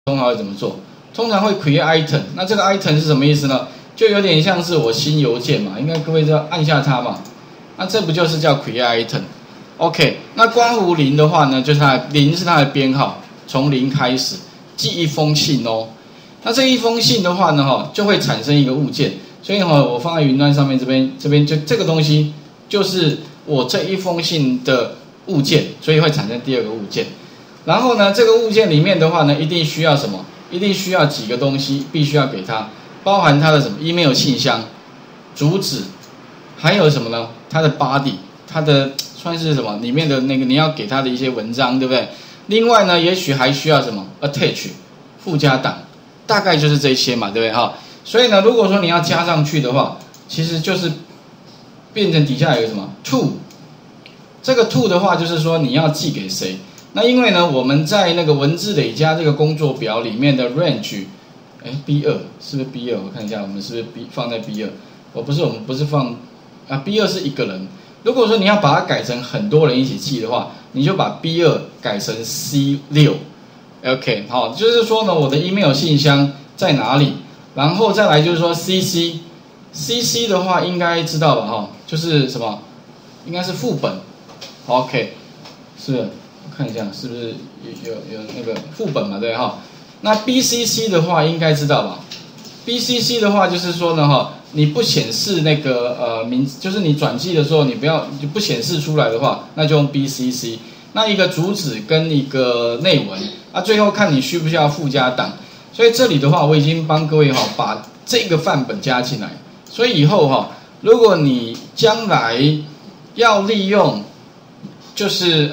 通常会怎么做？通常会 create item。那这个 item 是什么意思呢？就有点像是我新邮件嘛，应该各位知道按下它嘛。那这不就是叫 create item？OK， 那刮胡0的话呢，就是它0是它的编号，从0开始寄一封信哦。那这一封信的话呢，就会产生一个物件。所以我放在云端上面这边就这个东西就是我这一封信的物件，所以会产生第二个物件。然后呢，这个物件里面的话呢，一定需要什么？一定需要几个东西，必须要给它，包含它的什么 email 信箱、主旨，还有什么呢？它的 body， 它的算是什么？里面的那个你要给它的一些文章，对不对？另外呢，也许还需要什么 attach 附加档，大概就是这些嘛，对不对哈？所以呢，如果说你要加上去的话，其实就是变成底下有个什么 to， 这个 to 的话就是说你要寄给谁？那因为呢，我们在那个文字累加这个工作表里面的 range， B2 是不是 B2？ 我看一下，我们是不是放在 B2？ 我们不是放啊 ，B2 是一个人。如果说你要把它改成很多人一起寄的话，你就把 B2 改成 C6。OK， 好，就是说呢，我的 email 信箱在哪里？然后再来就是说 CC 的话应该知道吧哈，就是什么？应该是副本。OK， 是不是？我看一下是不是有那个副本嘛，对哈。那 BCC 的话应该知道吧 ？BCC 的话就是说呢哈，你不显示那个名字，就是你转寄的时候你不显示出来的话，那就用 BCC。那一个主旨跟一个内文，最后看你需不需要附加档。所以这里的话，我已经帮各位把这个范本加进来。所以以后如果你将来要利用，就是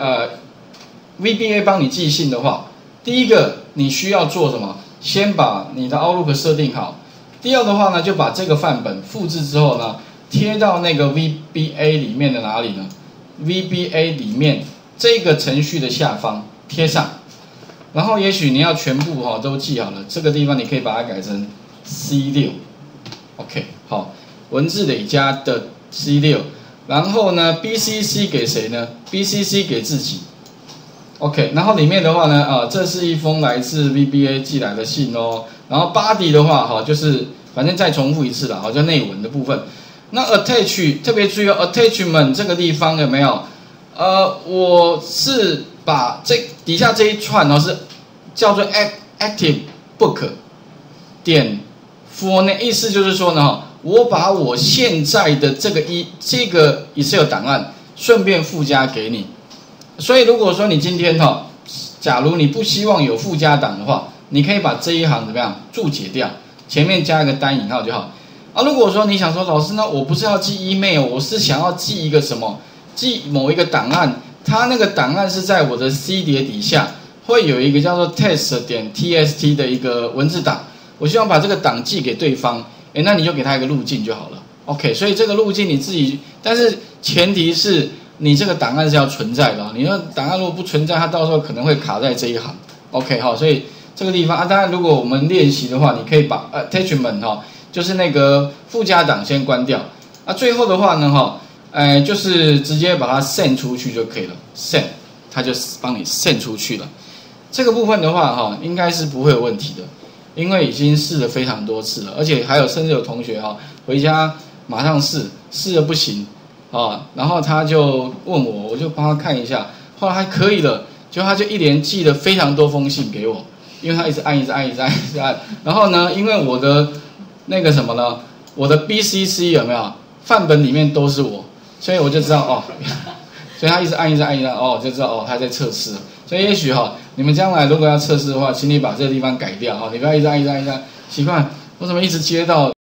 VBA 帮你寄信的话，第一个你需要做什么？先把你的 Outlook 设定好。第二的话呢，就把这个范本复制之后呢，贴到那个 VBA 里面的哪里呢 ？VBA 里面这个程序的下方贴上。然后也许你要全部都记好了，这个地方你可以把它改成 C6。OK， 好，文字累加的 C6。然后呢 ，BCC 给谁呢 ？BCC 给自己。OK， 然后里面的话呢，这是一封来自 VBA 寄来的信哦。然后 body 的话，就是反正再重复一次啦，就内文的部分。那 attach 特别注意attachment 这个地方有没有？我是把这底下这一串是叫做 active book 点 for 呢，意思就是说呢，我把我现在的这个Excel 档案顺便附加给你。所以如果说你今天假如你不希望有附加档的话，你可以把这一行怎么样注解掉，前面加一个单引号就好。如果说你想说老师呢，我不是要寄 email， 我是想要寄一个什么，寄某一个档案，它那个档案是在我的 C 碟底下会有一个叫做 test.txt 的一个文字档，我希望把这个档寄给对方，那你就给他一个路径就好了。OK， 所以这个路径你自己，但是前提是你这个档案是要存在的，你的档案如果不存在，它到时候可能会卡在这一行。OK， 好，所以这个地方当然如果我们练习的话，你可以把attachment 就是那个附加档先关掉。最后的话呢就是直接把它 send 出去就可以了 ，send 它就帮你 send 出去了。这个部分的话应该是不会有问题的，因为已经试了非常多次了，而且还有甚至有同学回家马上试了不行然后他就问我就帮他看一下，后来还可以了，就他就一连寄了非常多封信给我，因为他一直按，然后呢，因为我的那个什么呢，我的 BCC 有没有范本里面都是我，所以我就知道所以他一直按，就知道他在测试。所以也许你们将来如果要测试的话，请你把这个地方改掉你不要一直按，奇怪，我怎么一直接到